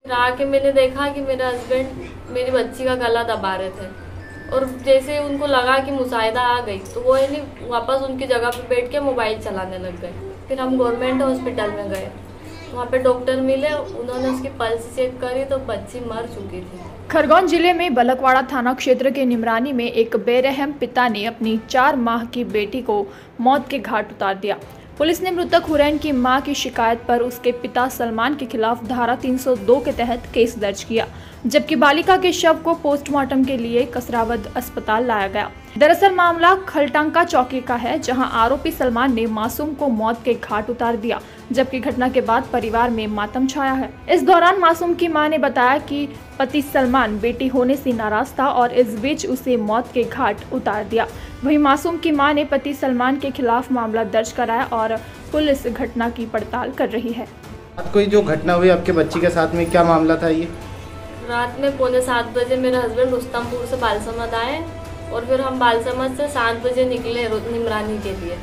आके मैंने देखा कि मेरे हस्बैंड मेरी बच्ची का गला दबा रहे थे और जैसे उनको लगा कि मुसाहिदा आ गई तो वो है नहीं वापस उनकी जगह पे बैठ के मोबाइल चलाने लग गए। फिर हम गवर्नमेंट हॉस्पिटल में गए, वहाँ पे डॉक्टर मिले, उन्होंने उसकी पल्स चेक करी तो बच्ची मर चुकी थी। खरगोन जिले में बलकवाड़ा थाना क्षेत्र के निमरानी में एक बेरहम पिता ने अपनी 4 माह की बेटी को मौत के घाट उतार दिया। पुलिस ने मृतक हुरैन की मां की शिकायत पर उसके पिता सलमान के खिलाफ धारा 302 के तहत केस दर्ज किया, जबकि बालिका के शव को पोस्टमार्टम के लिए कसरावद अस्पताल लाया गया। दरअसल मामला खलटांका चौकी का है, जहां आरोपी सलमान ने मासूम को मौत के घाट उतार दिया, जबकि घटना के बाद परिवार में मातम छाया है। इस दौरान मासूम की मां ने बताया कि पति सलमान बेटी होने से नाराज था और इस बीच उसे मौत के घाट उतार दिया। वहीं मासूम की मां ने पति सलमान के खिलाफ मामला दर्ज कराया और पुलिस घटना की पड़ताल कर रही है। कोई जो घटना हुई आपके बच्ची के साथ में, क्या मामला था ये? रात में 6:45 बजे मेरे हस्बैंड रुस्तमपुर से बालसमद आए और फिर हम बालसमद से 7 बजे निकले निमरानी के लिए।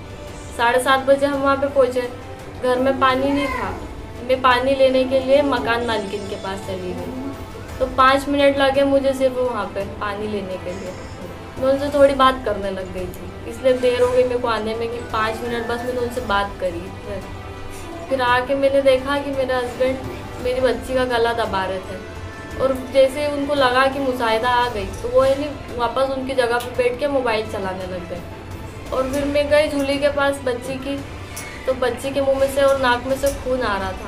7:30 बजे हम वहाँ पे पहुँचे। घर में पानी नहीं था, मैं पानी लेने के लिए मकान मालकिन के पास चली गई तो 5 मिनट लगे मुझे सिर्फ वहाँ पे पानी लेने के लिए। मैं उनसे थोड़ी बात करने लग गई थी, इसलिए देर हो गई मेरे को आने में कि 5 मिनट बस मैंने उनसे बात करी। फिर आके मैंने देखा कि मेरे हस्बैंड मेरी बच्ची का गला दबा रहे थे और जैसे उनको लगा कि मुसाहिदा आ गई तो वो है नहीं वापस उनकी जगह पे बैठ के मोबाइल चलाने लग गए। और फिर मैं गई झूली के पास बच्ची की, तो बच्ची के मुंह में से और नाक में से खून आ रहा था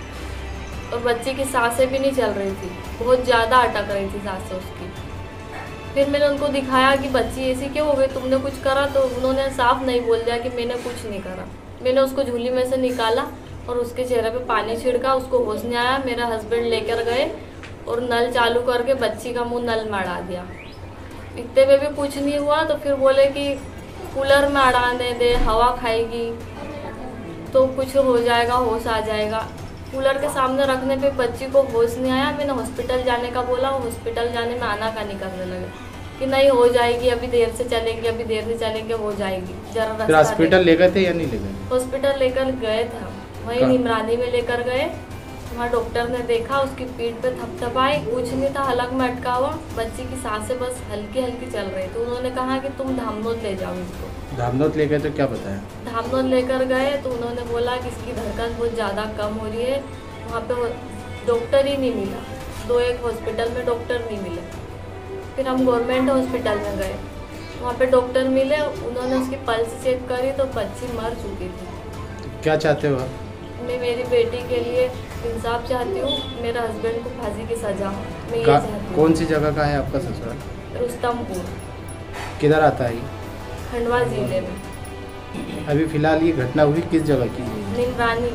और बच्ची की सांसें भी नहीं चल रही थी, बहुत ज़्यादा अटक रही थी सांसें उसकी। फिर मैंने उनको दिखाया कि बच्ची ऐसी क्यों हो गई, तुमने कुछ करा? तो उन्होंने साफ नहीं बोल दिया कि मैंने कुछ नहीं करा। मैंने उसको झूली में से निकाला और उसके चेहरे पे पानी छिड़का, उसको होश नहीं आया। मेरा हस्बैंड लेकर गए और नल चालू करके बच्ची का मुंह नल में अड़ा दिया। इतने में भी कुछ नहीं हुआ तो फिर बोले कि कूलर में अड़ाने दे, हवा खाएगी तो कुछ हो जाएगा, होश आ जाएगा। कूलर के सामने रखने पे बच्ची को होश नहीं आया। मैंने हॉस्पिटल जाने का बोला, हॉस्पिटल जाने में आना का नहीं करने लगे कि नहीं हो जाएगी, अभी देर से चलेंगे, अभी देर से चलेंगे, हो जाएगी, जरा। फिर हॉस्पिटल ले गए थे या नहीं ले गए? हॉस्पिटल लेकर गए थे, वहीं निमरानी में लेकर गए। वहाँ डॉक्टर ने देखा, उसकी पीठ पे थपथपाई, कुछ नहीं था, हलक में अटका हुआ, बच्ची की सांसें बस हल्की हल्की चल रही। तो उन्होंने कहा कि तुम धामनोद ले जाओ इसको। धामनोद ले गए तो क्या बताया? धामनोद लेकर गए तो उन्होंने बोला कि इसकी धड़कन बहुत ज़्यादा कम हो रही है। वहाँ पे डॉक्टर ही नहीं मिला, 2-1 हॉस्पिटल में डॉक्टर नहीं मिले। फिर हम गवर्नमेंट हॉस्पिटल में गए, वहाँ पे डॉक्टर मिले, उन्होंने उसकी पल्स चेक करी तो बच्ची मर चुकी थी। क्या चाहते हो आप? मैं मेरी बेटी के लिए इंसाफ चाहती हूँ, मेरे हस्बैंड को फांसी की सजा मैं ये चाहती हूँ। कौन सी जगह का है आपका ससुराल? रुस्तमपुर। किधर आता है? खंडवा जिले में। अभी फिलहाल ये घटना हुई किस जगह की? निमरानी।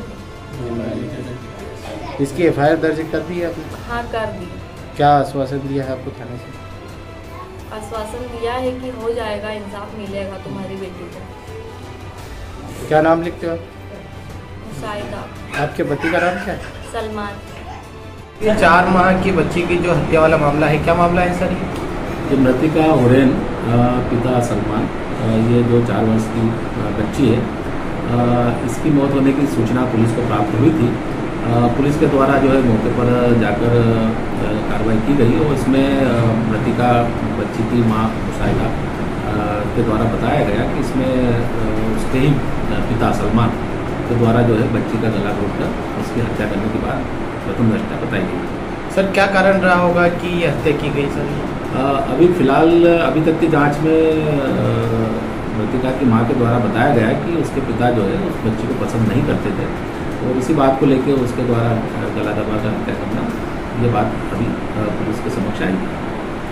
इसकी एफआईआर दर्ज कर दी है आपने? हाँ, कर दी। क्या आश्वासन दिया है आपको थाने से? आश्वासन दिया है कि हो जाएगा, इंसाफ मिलेगा तुम्हारी बेटी को। क्या नाम लिखते हो आप? मुसाहिदा। आपके पति का नाम क्या है? सलमान। 4 माह की बच्ची की जो हत्या वाला मामला है, क्या मामला है सर? ये मृतिका हुरैन, पिता सलमान, ये जो 4 वर्ष की बच्ची है, इसकी मौत होने की सूचना पुलिस को प्राप्त हुई थी। पुलिस के द्वारा जो है मौके पर जाकर कार्रवाई की गई और इसमें मृतिका बच्ची की मां मुसाहिदा के द्वारा बताया गया कि इसमें उसके ही पिता सलमान के द्वारा जो है बच्ची का गला घोंटकर उसकी हत्या करने के बाद प्रथम दृष्टया बताई गई। सर क्या कारण रहा होगा कि ये हत्या की गई सर? अभी फिलहाल अभी तक की जांच में मृतिका की मां के द्वारा बताया गया है कि उसके पिता जो है उस बच्ची को पसंद नहीं करते थे और इसी बात को लेकर उसके द्वारा गला दबाकर हत्या करना, ये बात अभी पुलिस के समक्ष आई है।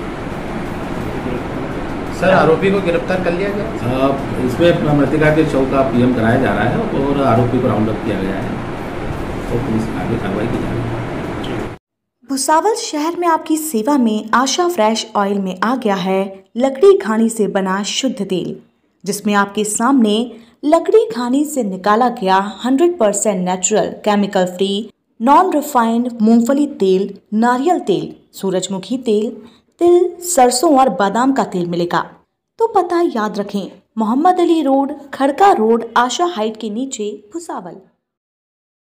सर आरोपी को गिरफ्तार कर लिया गया? इसमें मृतिका के शव का पीएम कराया जा रहा है और आरोपी को राउंड अप किया गया है और पुलिस आगे कार्रवाई की जा रही है। भुसावल शहर में आपकी सेवा में आशा फ्रेश ऑयल में आ गया है लकड़ी घानी से बना शुद्ध तेल, जिसमें आपके सामने लकड़ी घानी से निकाला गया 100% natural, chemical free, non refined मूंगफली तेल, नारियल तेल, सूरजमुखी तेल, तिल, सरसों और बादाम का तेल मिलेगा। तो पता याद रखें, Mohammad Ali road, Khadka road, Asha height के नीचे, भुसावल।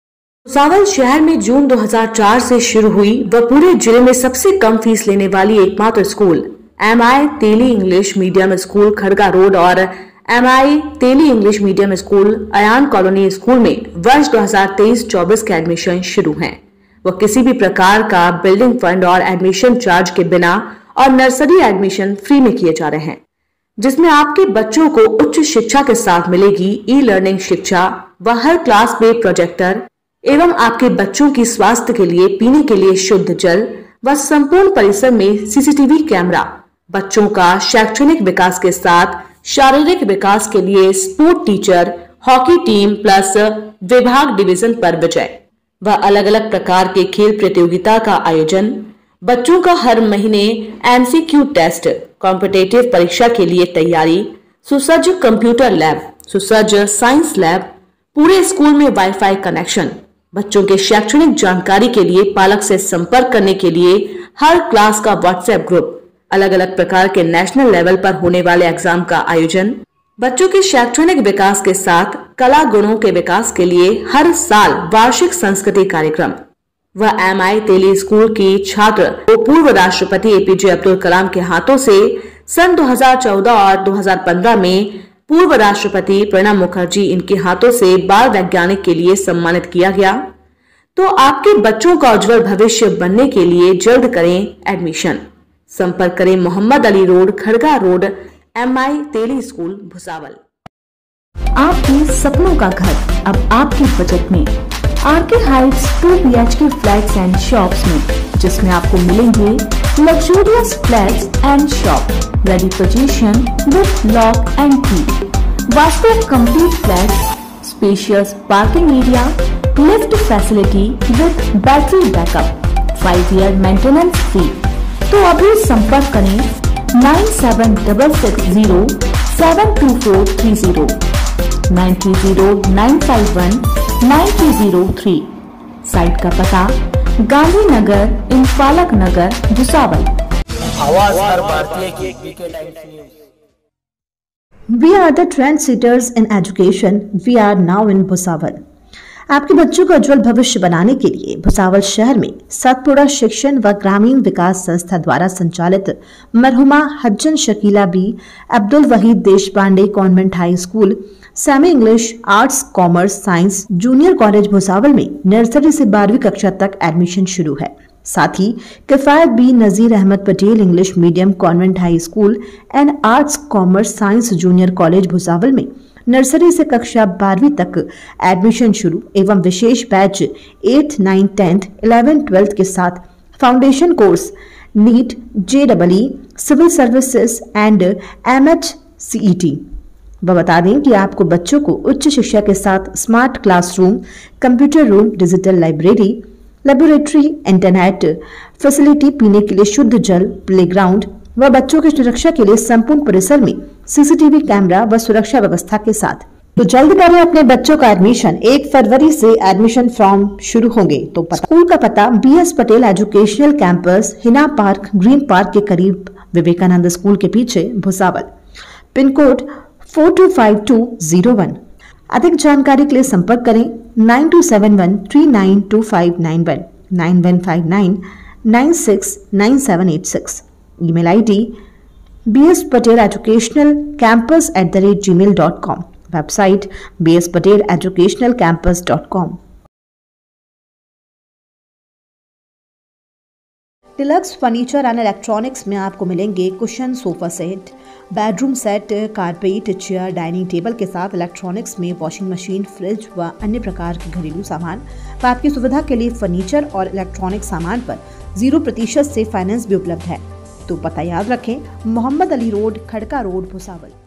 भुसावल शहर में जून 2004 से शुरू हुई व पूरे जिले में सबसे कम फीस लेने वाली एकमात्र school MI Teli English medium school Khadka road और MI Teli English medium school Ayan colony school में वर्ष 2023-24 के एडमिशन शुरू हैं। वह किसी भी प्रकार का बिल्डिंग फंड और एडमिशन चार्ज के बिना और नर्सरी एडमिशन फ्री में किए जा रहे हैं, जिसमें आपके बच्चों को उच्च शिक्षा के साथ मिलेगी ई-लर्निंग शिक्षा व हर क्लास में प्रोजेक्टर एवं आपके बच्चों की स्वास्थ्य के लिए पीने के लिए शुद्ध जल व संपूर्ण परिसर में CCTV कैमरा। बच्चों का शैक्षणिक विकास के साथ शारीरिक विकास के लिए sport teacher, hockey team plus विभाग डिवीजन पर विजय व अलग अलग प्रकार के खेल प्रतियोगिता का आयोजन। बच्चों का हर महीने MCQ टेस्ट, कॉम्पिटिटिव परीक्षा के लिए तैयारी, सुसज्ज कंप्यूटर लैब, सुसज्ज साइंस लैब, पूरे स्कूल में वाईफाई कनेक्शन। बच्चों के शैक्षणिक जानकारी के लिए पालक से संपर्क करने के लिए हर क्लास का WhatsApp ग्रुप, अलग अलग प्रकार के नेशनल लेवल पर होने वाले एग्जाम का आयोजन। बच्चों के शैक्षणिक विकास के साथ कला गुणों के विकास के लिए हर साल वार्षिक संस्कृति कार्यक्रम। वह MI तेली स्कूल की छात्र को पूर्व राष्ट्रपति APJ अब्दुल कलाम के हाथों से सन 2014 और 2015 में पूर्व राष्ट्रपति प्रणब मुखर्जी इनके हाथों से बाल वैज्ञानिक के लिए सम्मानित किया गया। तो आपके बच्चों का उज्जवल भविष्य बनने के लिए जल्द करें एडमिशन। संपर्क करें Mohammed Ali road, Khadka road, MI Teli school, Bhusawal. आपके सपनों का घर अब आपके बजट में। RK heights 2 BHK flats and shops में, जिसमें आपको मिलेंगे luxurious flats and shop ready position with lock and key, vastu complete flats, spacious parking area, lift facility with battery backup, 5 year maintenance free. तो अभी संपर्क करें 9766072430, 9309519303। साइट का पता गांधीनगर, इंफालक नगर, भुसावल। आवाज हर भारतीय की PK times news. We are the trendsetters in education. We are now in Bhusawal. आपके बच्चों का उज्जवल भविष्य बनाने के लिए भुसावल शहर में सतपुड़ा शिक्षण व ग्रामीण विकास संस्था द्वारा संचालित मरहुमा हज्जन Shakila Bi Abdul Waheed Deshpande convent high school, semi English, arts, commerce, science junior college Bhusawal में नर्सरी से 12वीं कक्षा तक एडमिशन शुरू है। साथ ही Kifayat Bi Nazir Ahmed Patel English medium convent high school and arts, commerce, science junior college Bhusawal में नर्सरी से कक्षा 12वीं तक एडमिशन शुरू एवं विशेष बैच 8, 9, 10, 11, 12 के साथ foundation course NEET, JEE, civil services and MHCET। बता दें कि आपको बच्चों को उच्च शिक्षा के साथ smart classroom, computer room, digital library, laboratory, internet facility, पीने के लिए शुद्ध जल, प्लेग्राउंड व बच्चों की सुरक्षा के लिए संपूर्ण परिसर में CCTV कैमरा व सुरक्षा व्यवस्था के साथ। तो जल्द करें अपने बच्चों का एडमिशन। 1 फरवरी से एडमिशन फॉर्म शुरू होंगे। तो स्कूल का पता BS Patel educational campus, Hina park, green park के करीब, विवेकानंद स्कूल के पीछे, भुसावल। Pin code 425201। अधिक जानकारी के लिए संपर्क करें 9271392591, 9159969786। Email ID bspateleducationalcampus@gmail.com। Website bspateleducationalcampus.com। Deluxe furniture and electronics में आपको मिलेंगे cushion, sofa set, bedroom set, carpet, chair, dining table के साथ इलेक्ट्रॉनिक्स में वॉशिंग मशीन, फ्रिज व अन्य प्रकार के घरेलू सामान। व आपकी सुविधा के लिए फर्नीचर और इलेक्ट्रॉनिक सामान पर 0% से फाइनेंस भी उपलब्ध है। तो पता याद रखें, मोहम्मद अली रोड, खड़का रोड, भुसावल।